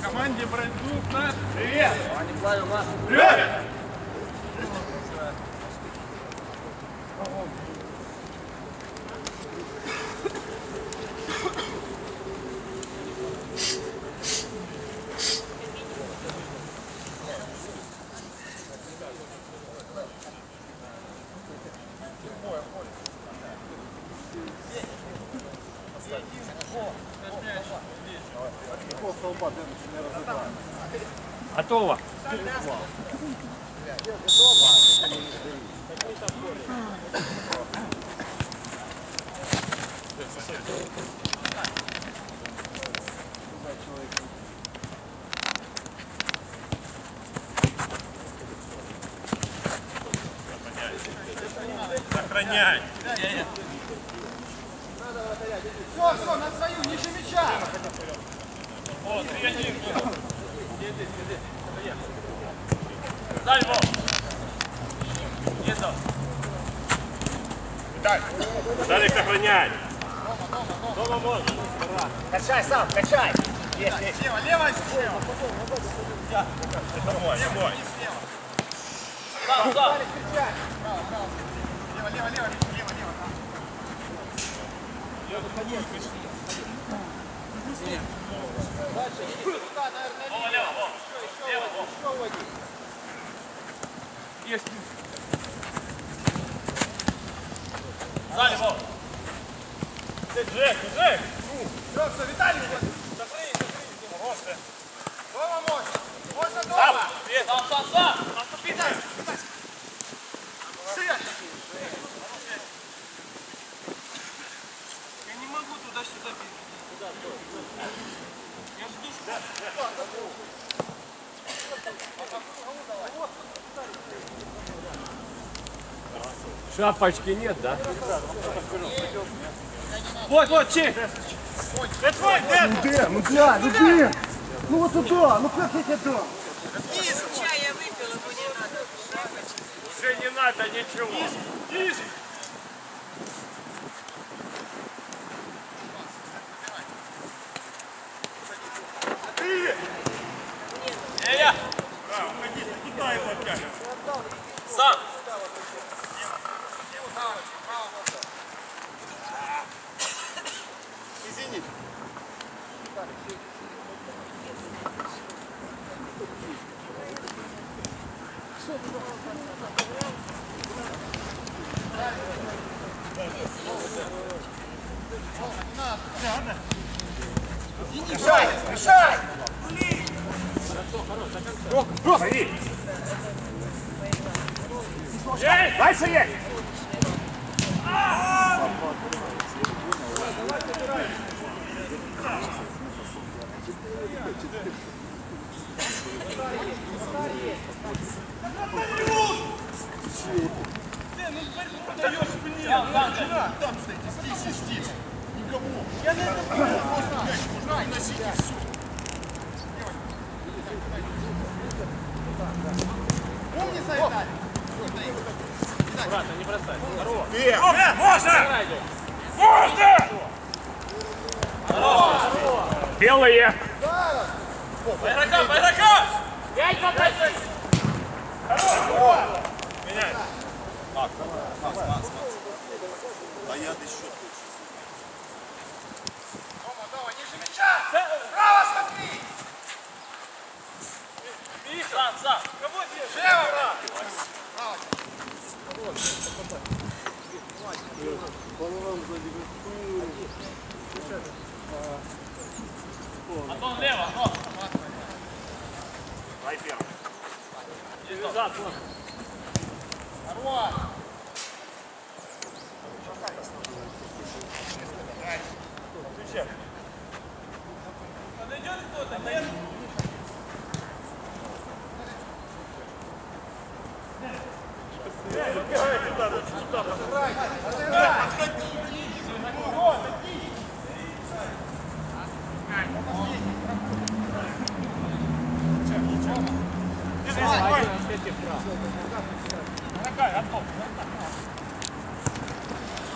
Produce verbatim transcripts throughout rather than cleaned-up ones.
команде Брендук наш. Привет! Привет! Готово. Сохраняй. Все, все, на свою, ниже мяча. О, три один. Дай его. Нет. Виталий. Виталик, сохраняй. Дома можно. Качай сам, качай. Есть, есть. Лево, лево, лево. Домой, домой. Сам, сам. Лево, лево, лево, лево, лево. Я выходи. Дальше, иди сюда, наверное. Вова, лево, Вова. Лево, Вова. Еще уводи. Есть. Сзади, Вова. Джек, Джек. Все, все, Виталий, смотри. Закрый, закрый. Хорошая. Дома можно. Можно Сам, дома. сам, сам, сам. Наступи, дай. Шире. Я не могу туда-сюда бить. Я жду, что... Шапочки нет, да? Вот, вот, чей! Это твой, Дэн! Ну где, ну где, ну где? Ну вот туда, ну как я тебе дам? Чай я выпила, но не надо. Шапочки. Уже не надо ничего. Ниже! Я-я! Куда его тянет? Сам! Извини. Решай, решай! Есть! Дальше есть! Там стоите, здесь и здесь. Никому. Я на это просто мяч можно носить и все. Умница, Виталий! Аккуратно, не бросай. Здорово. Можно! Можно! Можно! Белые! По игрокам, по игрокам! Пять по пять! Меняй. Макс, Макс, Макс. А я еще лучше. Дома, дома, ниже мяча! Право смотри! Сам, сам. Кого здесь? Лево, право! Антон, лево, Антон. Дай первый. Здесь назад, вон. Здорово! Подойдет кто-то, нет?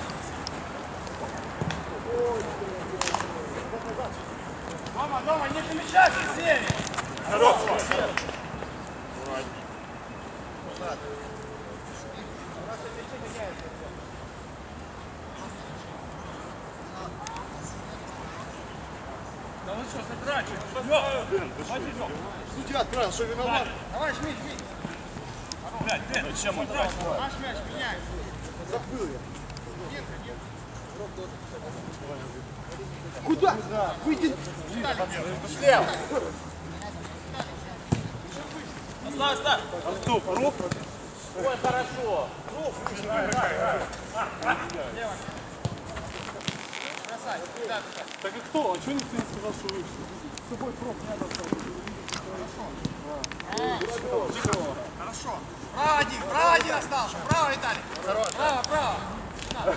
Дома, дома, не Да он что, затрачивает? Судья отправил, что виноват? Давай, жми, жми. Блядь, Дэн, зачем он тратит? Наш мяч меняется. Забыл я. Куда? Выйди. Слева. Оставь, оставь. Артур, рук. Ой, хорошо. Лево. Бросай. Да, да. Так и кто? А что никто не сказал, что вышел? С тобой проб надо Хорошо. Хорошо. Право один, право один остался. Право, Виталий. Право, право. На.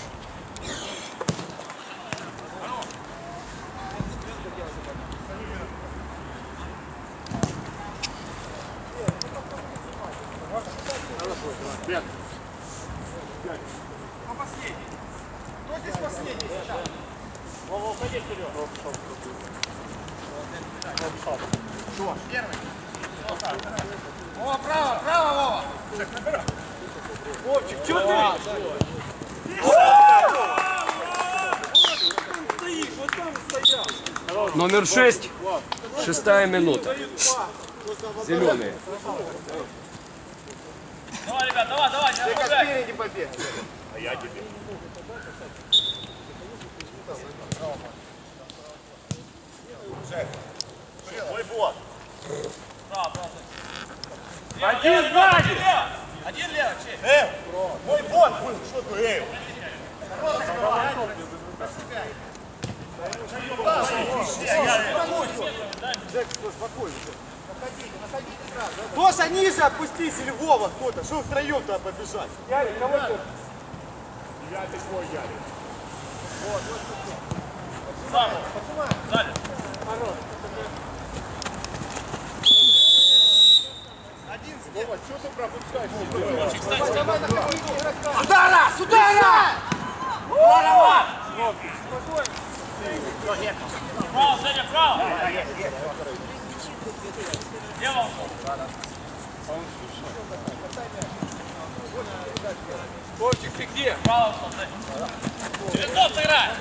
Пять. Кто последний? Кто здесь последний сейчас? Вова, уходи вперед. Первый. Вова, право, право, Вова. Вовчик, что ты? Номер шесть. Шестая минута. Зеленые. Давай, ребят, давай, давай, не отпускай. Спереди побег. А я тебе. Мой бот. Право, право. Один сзади. Один лево, чей? Эй, мой бот. Что ты, эй? Тоша, ниже опустись или Вова кто-то. Что втроем-то побежать? Ярик, кого ты? Я такой, Ярик. Сам. Сзади. Вова, что ты пропускаешь? Кстати, давай на Удара! Удара! право. Право, сзади, право. Лево. Вовчик, ты где? Право, сзади. Через топ сыграй.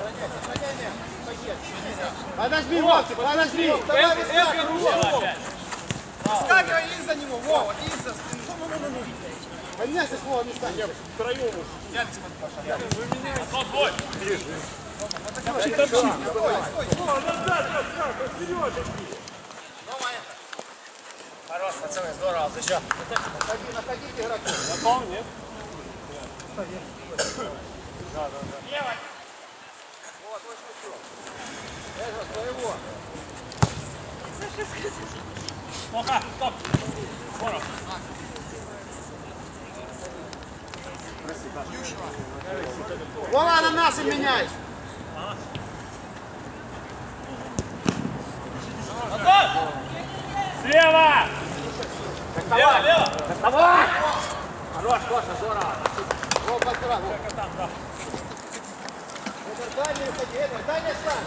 Подожди, Вовчик, подожди. Эго, руку. Скакивай и за него, Вова, и за спину. Поменяйся слово места. Втроем. Тот бой. Хорош, пацаны, здорово, зачем? Находи, находите игроков. Готов, нет? Лево. Вот, вот, что. Это твоего. Плохо, стоп. Скоро. Вова, на наши меняй. Назад. Слева! Лево, лево. Давай! Хорош, Тоша, здорово. Вова, подкрывай. Это дальний, кстати, это дальний шаг.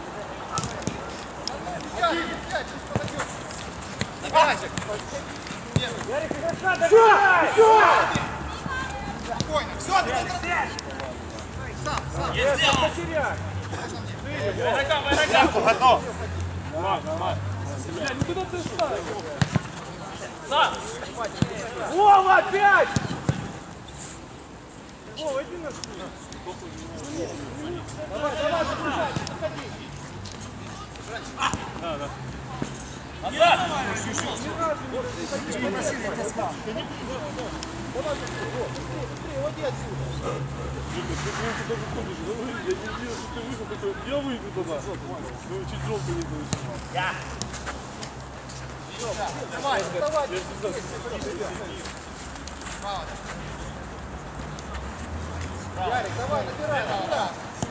Набирайся. Ярик, хорошо, добирай! Все! Спокойно. Все, ты сам, сам. Есть дело. Войногам, войногам. Готов. Бля, ну куда ты встал? Сам. Вова, опять! Вова, иди на спину. Давай, давай, загружай, заходи. Назад. Уходи отсюда. Я выйду туда. Ну, чуть жопу не получил. Я. Давай, Давай, Ярик, давай, набирай, набирай.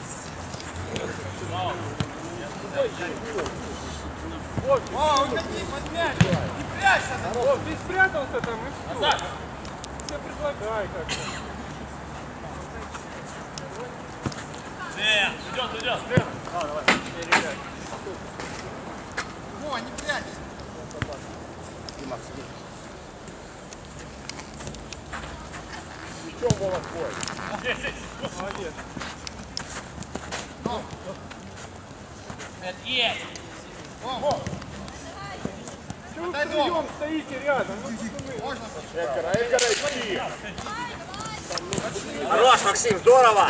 О, уходи под мяч. Не прячься. О, ты спрятался там и все. Назад. Все предлагай как-то. Нет, идет, идет. Ничего, Вова, твой. Молодец. Есть! Чего вы втроем стоите рядом? Ну, пацаны. Экара, Экара, иди. Хорош, Максим, здорово!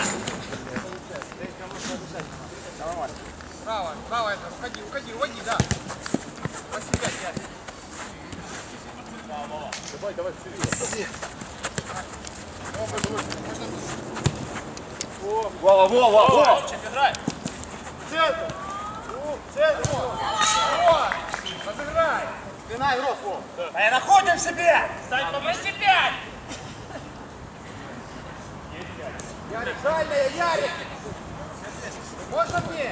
Право, право это, уходи, уходи, уводи, да. Под себя тянь. Давай, давай, вперед. Вова, Вова, Вова! Играй! Центр! Центр! Разыграй. Спина, игрок, Вова! Мы находим себя! Стань по себя! Ярик, дальняя, Ярик. Можно мне?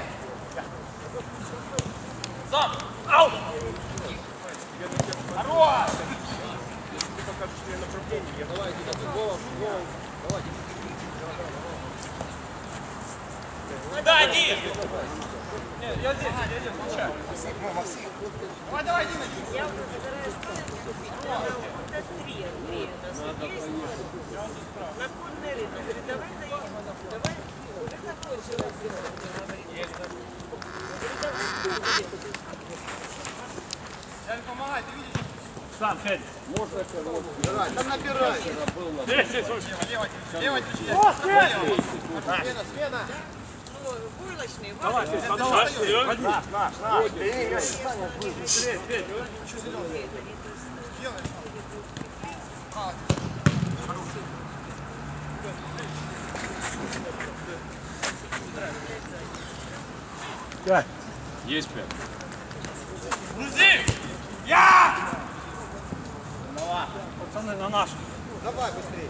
Сам! Ау! Хорош! Да, иди! Я здесь, я здесь, получаю. Давай, давай, иди на него. Три, три. На конный рынок. Говорит, давай заедем. Давай. Уже закончилось. Я помогай, ты видишь? Сам, Федя. Там набирай! Здесь, здесь, слушай. Лево, лево, чуть-чуть. О, Федя! Смена, смена. Ну, булочный. Давай, Федя, подавай. Ходи. Наш, наш, наш! Быстрее, Федя. Делаешь. Пять. Есть пять. Грузи! Пацаны, на наш. Давай быстрее!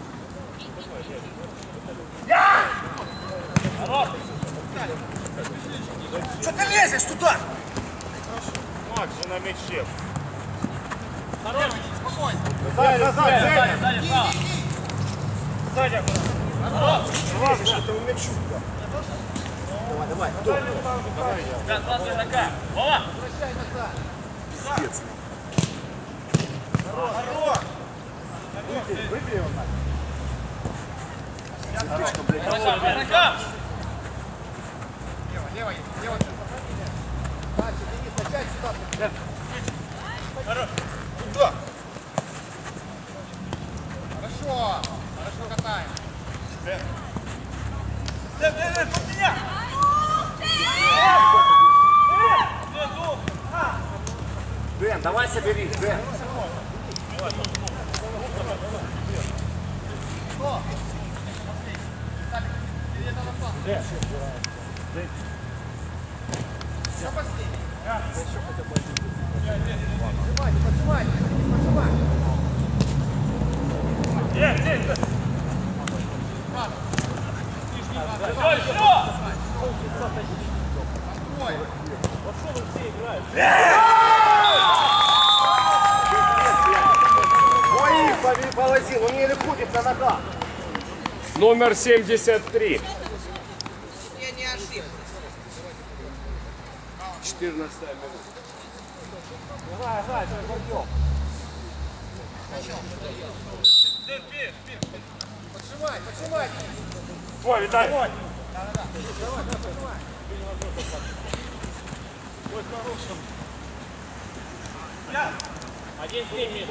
Что ты лезешь туда? Макс же на мяче. Спокойно. Назад, назад, Женя! Сзади, право. Сзади, Ладно, что ты умечу. Давай, давай, кто? Раз, два, три, нога. Вова! Возвращай назад. Пиздец. Выбери, выбери его нафиг. Цепочка, блядь. Нога, нога! Лево, лево, лево. Дальше, Денис, опять сюда. Туда. Хорошо. Хорошо катаем. Дэв, Дэв, Дэв, под меня! Дэн, давай собери, Дэн. Поджимайте, поджимайте, поджимайте. Здесь, здесь. Все, все! Ой, повозил, он еле ходит на ногах. Номер семьдесят три. Я не ошибся. четырнадцатая минута. Давай, давай, пойдем. Поджимай, поджимай. Твой, Виталий. Один снимет.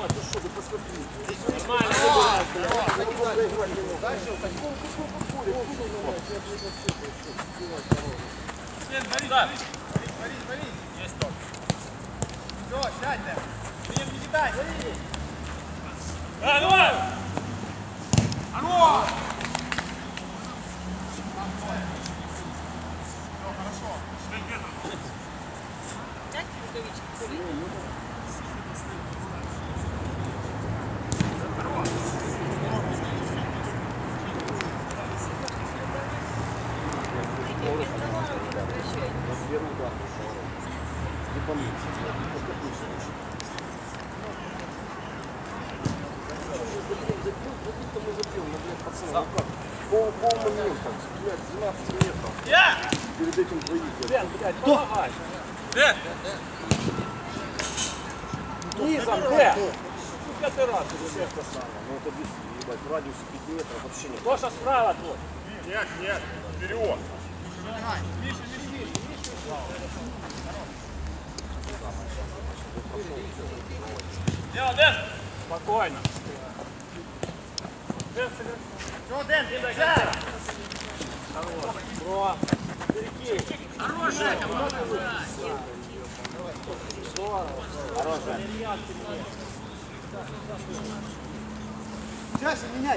Да. Борис, Борис. Есть тот. Все, сядь, Дэв. Денис, не кидай. Давай, давай! Хорош! Дайте рукавички. Пол, пол момента, блядь, двенадцать метров. Я! Перед этим двоих. Дэн, блядь, помогай. Дэн! Низом, Дэн. пятый раз уже всех поставил. Ну это без, ебать, в радиусе пяти метров вообще нет. Тоша справа твой. Нет, нет, вперед. Дело, Дэн! Спокойно. Дэн, Что, Дэн, нельзя! Бро. Перекинь. Хорошая команда. Хорошая. Сейчас менять.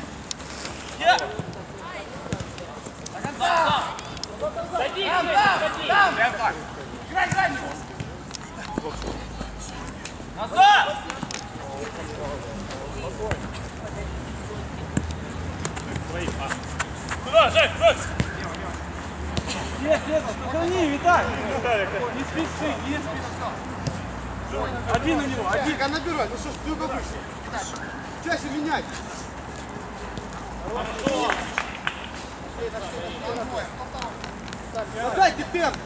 Садись, Там, садись. там! Прям так. Играй задний! Назад! Куда, Жень, брось! Нет, нет, сохрани, Виталий! Не спеши, не спеши. Один на него, один. А набирай, ну что ж ты угодишься? Сейчас менять! Задайте темп!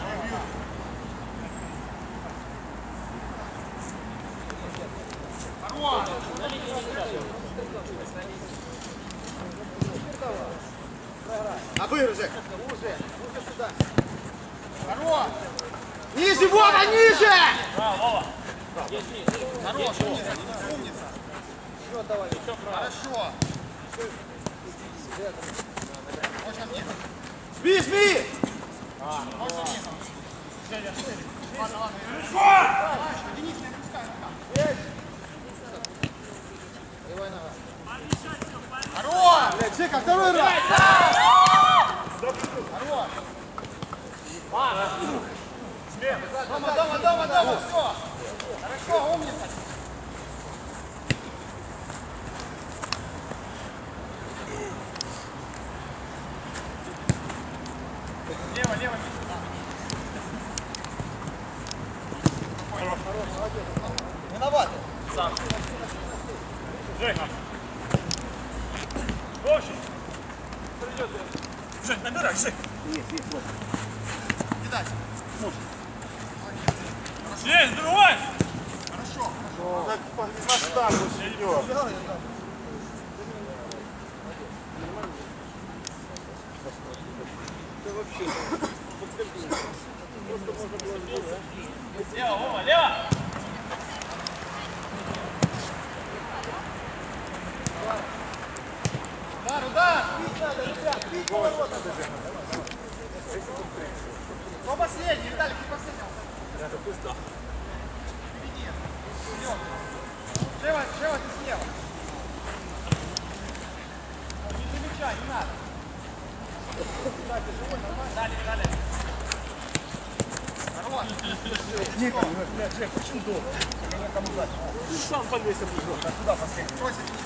Обыгрывай, Жек! Уже, уже сюда! Хорош! Ниже, Вова, ниже! Хорош, умница, умница. Еще давай. Хорошо. Можно вниз. Сби, сби! Можно вниз. Ладно, ладно. Денис, не отпускай. Хорош! Блядь, Жека, второй раз! Хорош! Дома, дома, дома, дома, все! Хорошо, умница! Лево, лево, виноваты. Сам. Жека. Общий. Придет. Жек, набирай, Жек. Есть, есть, вот. Кидать. Есть, давай. Хорошо. Так, по штангу идет. Ты вообще... Просто можно было сделать, да? Лево, Вова, лево. Удар, удар! Пить надо, ребят, пить поворот надо. Кто последний? Виталик, ты последний. Это пусто. Впереди. Вперед. Шева, Шева, ты слева. Не замечай, не надо. Далее, далее. Хорош. Никому, блядь, Жек, почему долго? Ты сам подвесил прыжок. А туда последний. Бросить вниз.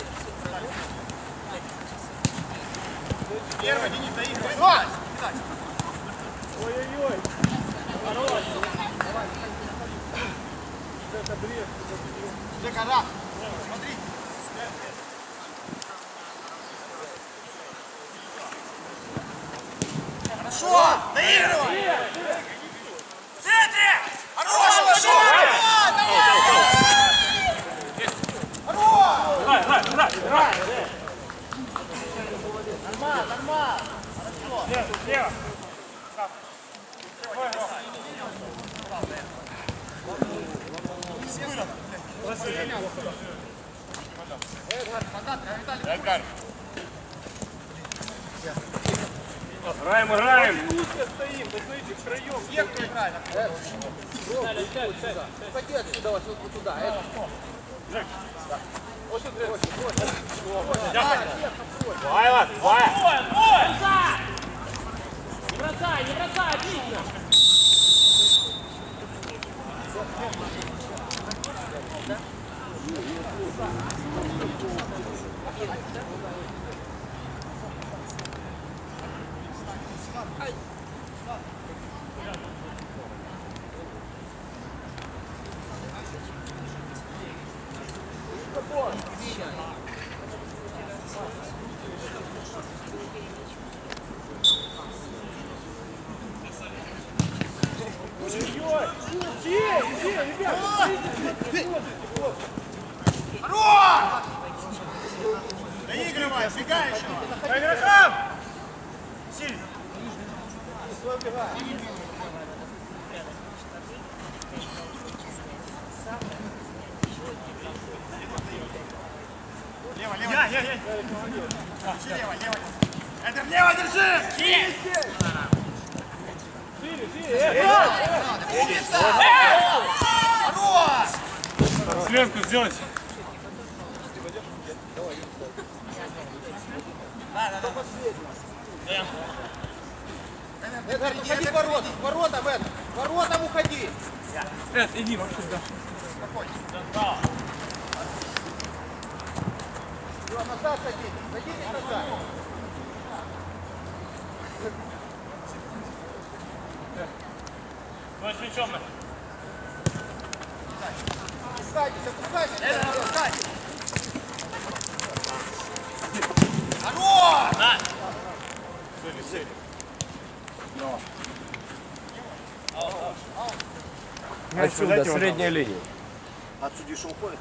Первый, Денис, заигрывай. Давай! Кидай. Ой-ой-ой. Это бред. Жека, рак. Смотри. Хорошо! Доигрывай! В центре! Хорош! Хорошо! Хорош! Давай, давай, давай, давай. Нормально, нормально! Слева, слева. Эдгар. Играем, играем. Узко стоим, да смотрите, втроем. Все, кто играет. Уходи отсюда, вот вот туда. Это. Давай, Влад, давай. Двое, двое. Не бросай, не бросай, отлично. Хорош! лево, лево. Это лево держи! Хорош! Сленку сделайте. Эдгар, уходи к воротам, к воротам, Эд, к воротам уходи. Эд, иди вообще сюда. Все, назад садитесь, садитесь назад. Давай с мячом. Опускайтесь, опускайтесь. Эд, опускайтесь. Хорош! На! Отсюда, до средней линии. Отсюда что уходит?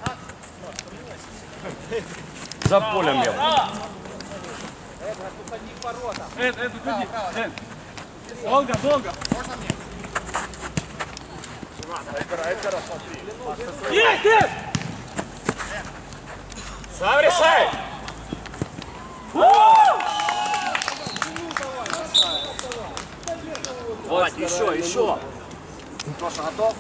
За полем я. Эдгар, уходи к воротам. Эд, Эд, уходи. Эд. Долго, долго. Можно мне? Есть, Эд! Сам решай! Вот, еще, еще. Тоша, готов?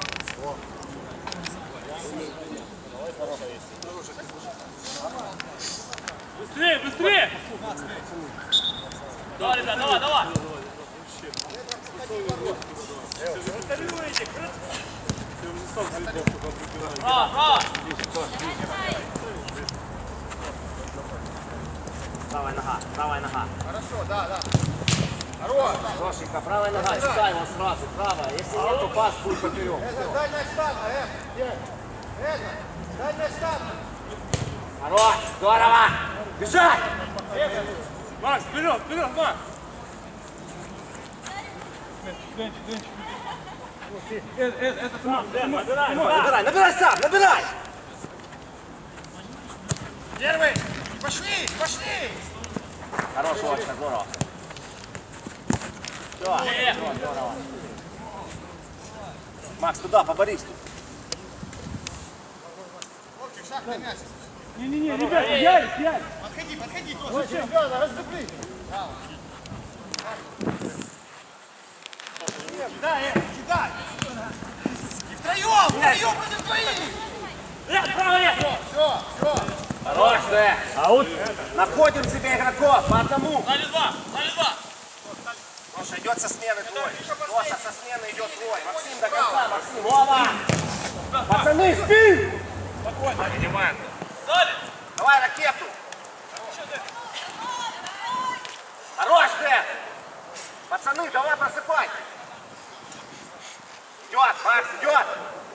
Быстрее, быстрее! Давай, ребят, давай, давай! Браво, браво! Правая нога, правая нога. Хорошо, да, да. Хорош. Тошенька, правая нога, сюда его сразу, правая. Если нет, то пас будет поперек. Эдгар, дальняя штанга, Эд. Эдгар, дальняя штанга. Хорош, здорово! Бежать! Макс, вперед, вперед, Макс! Денчик, Денчик. Эд, Эд, это Тимон, Тимон, Набирай, набирай сам, набирай! Первый! Пошли, пошли! Хорош, Вася, здорово. Все, здорово. Макс, туда, поборись тут. Вовчик, шаг на мяч. Не-не-не, ребята, Ярик, Ярик! Подходи, подходи, тоже. Зачем? Ребята, разцепли. Кидай, Эд, кидай! И втроем, втроем против двоих! Эд, право, Эд! Все, все. Хорош, Дэ. Аут. Находим себе игроков по одному. Сзади два, сзади два! Тоша, идет со смены твой. Тоша, со смены идет твой. Максим до конца, Максим. Вова! Пацаны, спи! Спокойно, принимаем. Сзади! Давай ракету. Хорош, Дэ. Пацаны, давай просыпай. Идет, Макс, идет.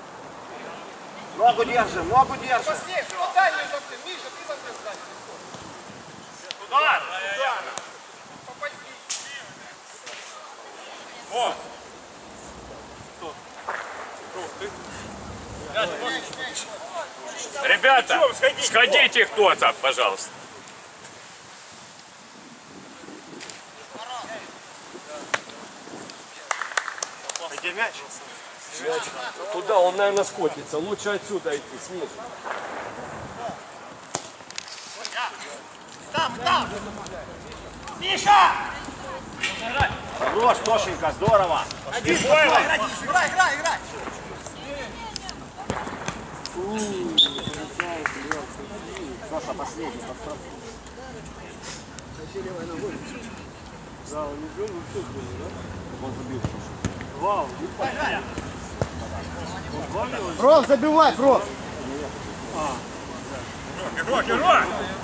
Ногу держим, ногу держим. Последний, вот дальний замкнем. Миша, ты замкнем сзади. Удар! Попади. О! Ребята, сходите кто-то, пожалуйста. Где мяч? Туда, он, наверное, скотится. Лучше отсюда идти, снизу. Там, там! Миша! Хорош, Тошенька, здорово. Играй, играй, играй, играй! Саша, последний, подстрахуй. Да, он не бил, ну все было, да? Он забил. Вау, Ром, забивай, Ром. Герой, герой!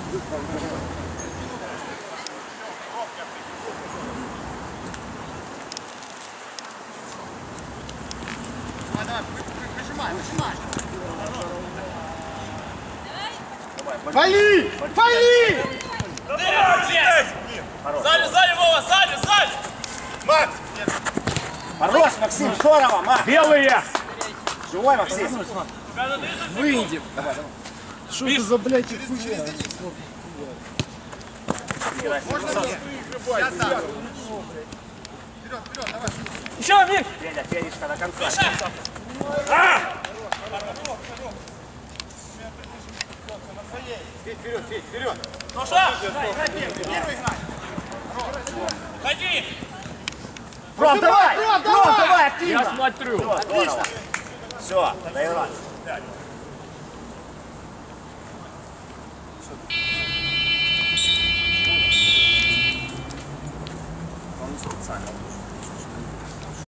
Давай, давай, выжимай, выжимай! Вали! Вали! Сзади, сзади, Вова, сзади, сзади! Макс! Хорош, Максим, здорово, Макс. Белые! Живой, Максим. Выйдем! Что это за, блядь, хуйня? Можно мне? Я так. Вперед, вперед, давай. Еще, Мик! Федя, Федечка до конца. Федь, вперед, Федь, вперед. Ходи! Пром, давай! Пром, давай, активно! Я смотрю. Отлично! Все, доиграли.